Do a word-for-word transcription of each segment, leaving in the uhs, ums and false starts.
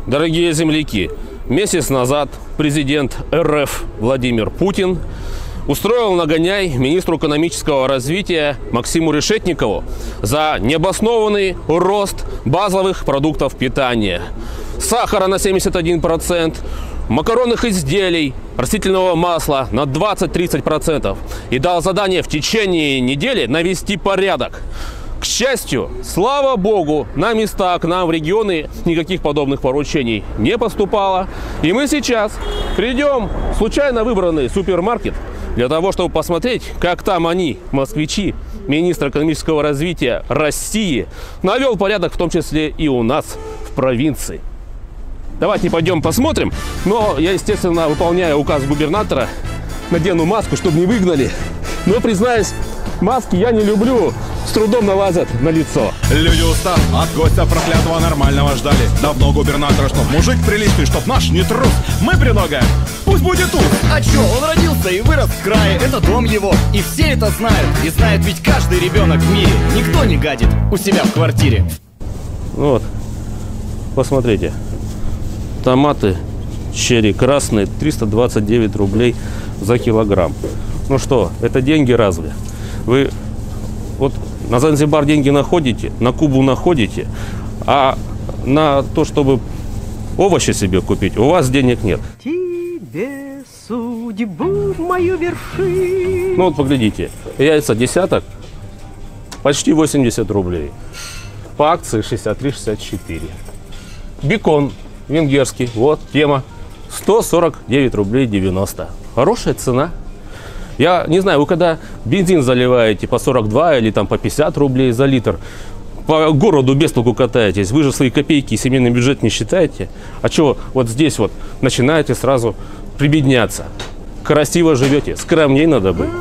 Дорогие земляки, месяц назад президент эр эф Владимир Путин устроил нагоняй министру экономического развития Максиму Решетникову за необоснованный рост базовых продуктов питания. Сахара на семьдесят один процент, макаронных изделий, растительного масла на двадцать-тридцать процентов. И дал задание в течение недели навести порядок. К счастью, слава богу, на места, к нам в регионы никаких подобных поручений не поступало. И мы сейчас придем в случайно выбранный супермаркет для того, чтобы посмотреть, как там они, москвичи, министр экономического развития России, навел порядок, в том числе и у нас в провинции. Давайте пойдем посмотрим. Но я, естественно, выполняя указ губернатора, надену маску, чтобы не выгнали. Но, признаюсь, маски я не люблю, с трудом налазят на лицо. Люди, устав от гостя проклятого, нормального ждали. Давно губернатора, чтоб мужик приличный, чтоб наш не трус. Мы предлагаем, пусть будет тут. А чё, он родился и вырос в крае, это дом его. И все это знают, и знает ведь каждый ребенок в мире. Никто не гадит у себя в квартире. Вот, посмотрите. Томаты черри красные, триста двадцать девять рублей за килограмм. Ну что, это деньги разве? Вы вот на Занзибар деньги находите, на Кубу находите, а на то, чтобы овощи себе купить, у вас денег нет. Тебе судьбу мою верши. Ну вот поглядите, яйца десяток, почти восемьдесят рублей. По акции шестьдесят три шестьдесят четыре. Бекон венгерский, вот тема, сто сорок девять рублей девяносто. Хорошая цена. Я не знаю, вы когда бензин заливаете по сорок два или там по пятьдесят рублей за литр, по городу без толку катаетесь, вы же свои копейки и семейный бюджет не считаете? А что вот здесь вот начинаете сразу прибедняться? Красиво живете, скромней надо быть.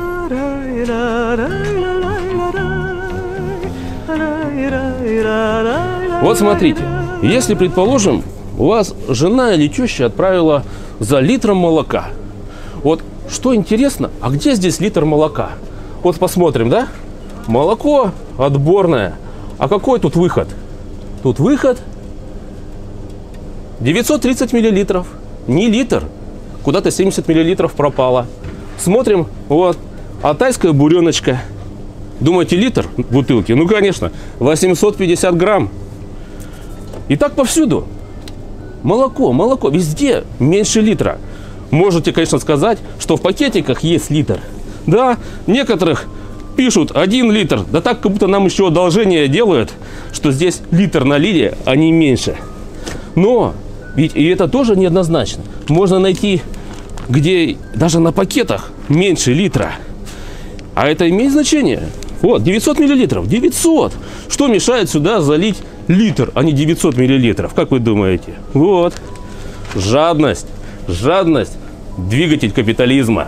Вот смотрите, если, предположим, у вас жена или теща отправила за литром молока. Вот что интересно, а где здесь литр молока? Вот посмотрим, да? Молоко отборное. А какой тут выход? Тут выход девятьсот тридцать миллилитров. Не литр. Куда-то семьдесят миллилитров пропало. Смотрим, вот, алтайская буреночка. Думаете, литр бутылки? Ну, конечно, восемьсот пятьдесят грамм. И так повсюду. Молоко, молоко, везде меньше литра. Можете, конечно, сказать, что в пакетиках есть литр. Да, некоторых пишут один литр. Да так, как будто нам еще одолжение делают, что здесь литр налили, а не меньше. Но ведь и это тоже неоднозначно. Можно найти, где даже на пакетах меньше литра. А это имеет значение. Вот, девятьсот миллилитров. девятьсот. Что мешает сюда залить литр, а не девятьсот миллилитров? Как вы думаете? Вот. Жадность. Жадность. Двигатель капитализма.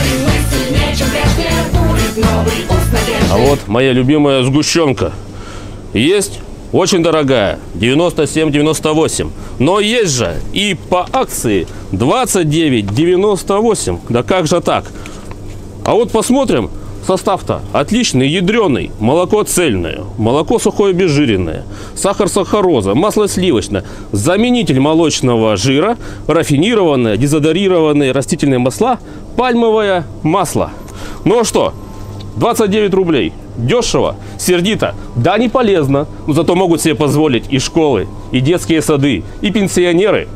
А вот моя любимая сгущенка. Есть очень дорогая, девяносто семь девяносто восемь. Но есть же и по акции двадцать девять девяносто восемь. Да как же так? А вот посмотрим. Состав-то отличный, ядреный. Молоко цельное, молоко сухое обезжиренное, сахар сахароза, масло сливочное, заменитель молочного жира, рафинированное, дезодорированные растительные масла, пальмовое масло. Ну а что? двадцать девять рублей. Дешево, сердито, да не полезно. Но зато могут себе позволить и школы, и детские сады, и пенсионеры.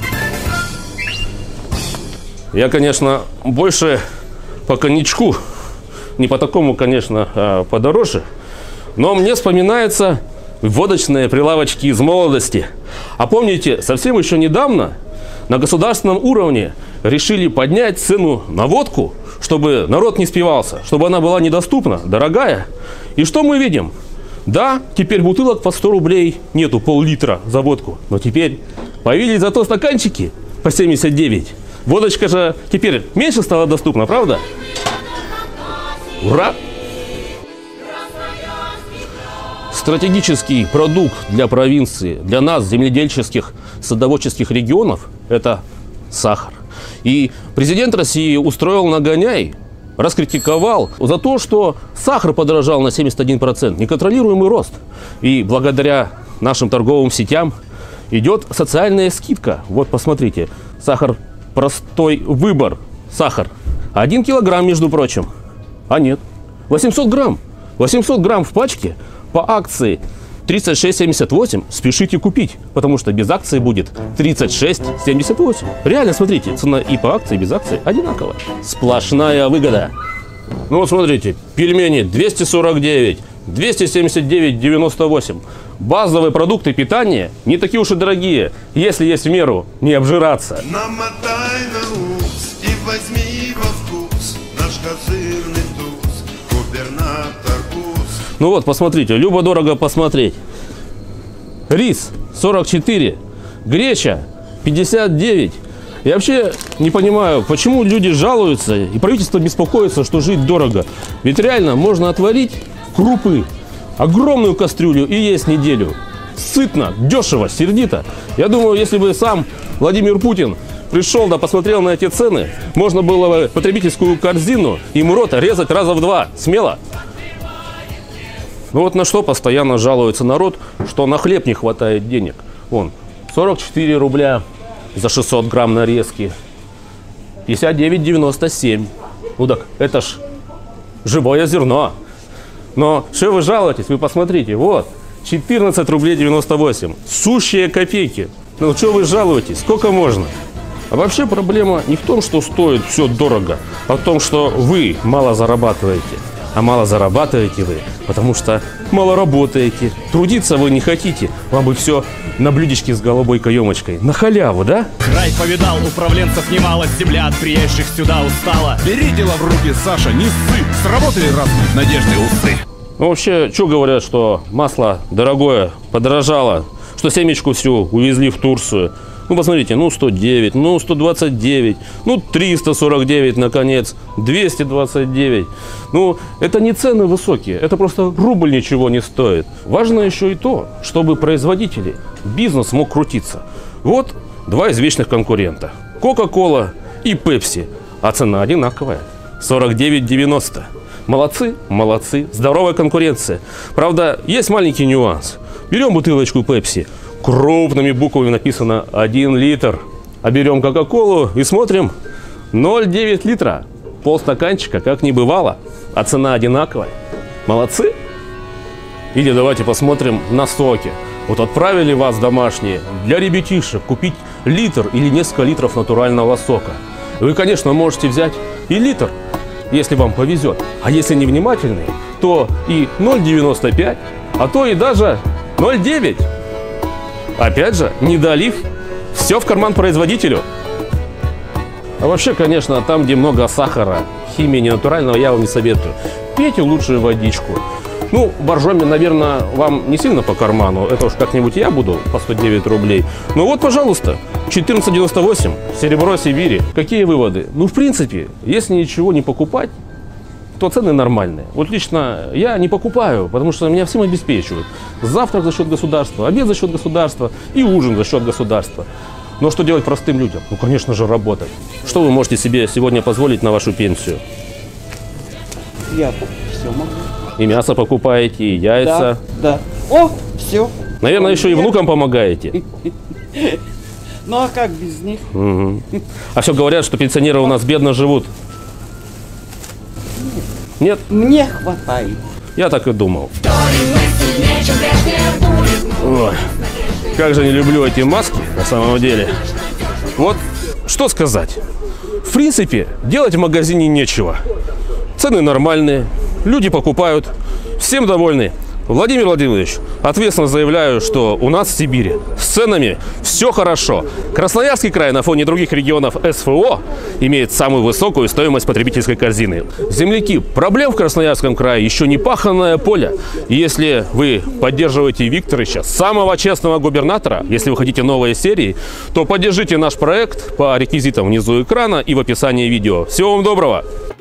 Я, конечно, больше по коньячку. Не по такому, конечно, а подороже. Но мне вспоминаются водочные прилавочки из молодости. А помните, совсем еще недавно на государственном уровне решили поднять цену на водку, чтобы народ не спивался, чтобы она была недоступна, дорогая. И что мы видим? Да, теперь бутылок по сто рублей нету, пол-литра за водку. Но теперь появились зато стаканчики по семьдесят девять. Водочка же теперь меньше стала доступна, правда? Ура! Стратегический продукт для провинции, для нас, земледельческих, садоводческих регионов, это сахар. И президент России устроил нагоняй, раскритиковал за то, что сахар подорожал на семьдесят один процент, неконтролируемый рост. И благодаря нашим торговым сетям идет социальная скидка. Вот, посмотрите, сахар, простой выбор, сахар. Один килограмм, между прочим. А нет, восемьсот грамм. восемьсот грамм в пачке по акции тридцать шесть семьдесят восемь. Спешите купить, потому что без акции будет тридцать шесть семьдесят восемь. Реально, смотрите, цена и по акции, и без акции одинаковая. Сплошная выгода. Ну вот смотрите, пельмени двести сорок девять, двести семьдесят девять девяносто восемь. Базовые продукты питания не такие уж и дорогие, если есть в меру, не обжираться. Намотай на ус и возьми во вкус наш козырный туз, губернатор Ус. Ну вот, посмотрите, любо-дорого посмотреть. Рис сорок четыре, греча пятьдесят девять. Я вообще не понимаю, почему люди жалуются и правительство беспокоится, что жить дорого. Ведь реально можно отварить крупы, огромную кастрюлю и есть неделю. Сытно, дешево, сердито. Я думаю, если бы сам Владимир Путин пришел да посмотрел на эти цены, можно было бы потребительскую корзину ему рот резать раза в два. Смело. Ну вот на что постоянно жалуется народ, что на хлеб не хватает денег. Вон, сорок четыре рубля за шестьсот грамм нарезки. пятьдесят девять девяносто семь. Ну так это ж живое зерно. Но что вы жалуетесь? Вы посмотрите, вот, четырнадцать рублей девяносто восемь. Сущие копейки. Ну что вы жалуетесь? Сколько можно? А вообще проблема не в том, что стоит все дорого, а в том, что вы мало зарабатываете. А мало зарабатываете вы, потому что мало работаете. Трудиться вы не хотите. Вам бы все на блюдечке с голубой каемочкой. На халяву, да? Край повидал, управленцев немало, земля от приезжих сюда устала. Бери дело в руки, Саша, не ссы. Сработали разные надежды усы. Ну, вообще, что говорят, что масло дорогое, подорожало, что семечку всю увезли в Турцию. Ну, посмотрите, ну, сто девять, ну, сто двадцать девять, ну, триста сорок девять, наконец, двести двадцать девять. Ну, это не цены высокие, это просто рубль ничего не стоит. Важно еще и то, чтобы производители, бизнес мог крутиться. Вот два извечных конкурента. Кока-кола и Пепси. А цена одинаковая. сорок девять девяносто. Молодцы, молодцы. Здоровая конкуренция. Правда, есть маленький нюанс. Берем бутылочку Пепси. Крупными буквами написано один литр. А берем Кока-Колу и смотрим ноль целых девять литра. Полстаканчика, как не бывало. А цена одинаковая. Молодцы. Или давайте посмотрим на соки. Вот отправили вас домашние для ребятишек купить литр или несколько литров натурального сока. Вы, конечно, можете взять и литр, если вам повезет. А если не внимательный, то и ноль целых девяносто пять, а то и даже ноль целых девять. Опять же, не долив, все в карман производителю. А вообще, конечно, там, где много сахара, химии ненатурального, я вам не советую. Пейте лучшую водичку. Ну, боржоми, наверное, вам не сильно по карману. Это уж как-нибудь я буду по сто девять рублей. Ну вот, пожалуйста, четырнадцать девяносто восемь, серебро Сибири. Какие выводы? Ну, в принципе, если ничего не покупать, то цены нормальные. Вот лично я не покупаю, потому что меня всем обеспечивают. Завтрак за счет государства, обед за счет государства и ужин за счет государства. Но что делать простым людям? Ну, конечно же, работать. Что вы можете себе сегодня позволить на вашу пенсию? Я все могу. И мясо покупаете, и яйца. Да, да. О, все. Наверное, еще и внукам помогаете. Ну а как без них? Угу. А все говорят, что пенсионеры у нас бедно живут. Нет? Мне хватает. Я так и думал. Ой, как же не люблю эти маски на самом деле. Вот что сказать. В принципе, делать в магазине нечего. Цены нормальные, люди покупают, всем довольны. Владимир Владимирович, ответственно заявляю, что у нас в Сибири с ценами все хорошо. Красноярский край на фоне других регионов СФО имеет самую высокую стоимость потребительской корзины. Земляки, проблем в Красноярском крае еще не паханное поле. И если вы поддерживаете Викторовича, самого честного губернатора, если вы хотите новые серии, то поддержите наш проект по реквизитам внизу экрана и в описании видео. Всего вам доброго!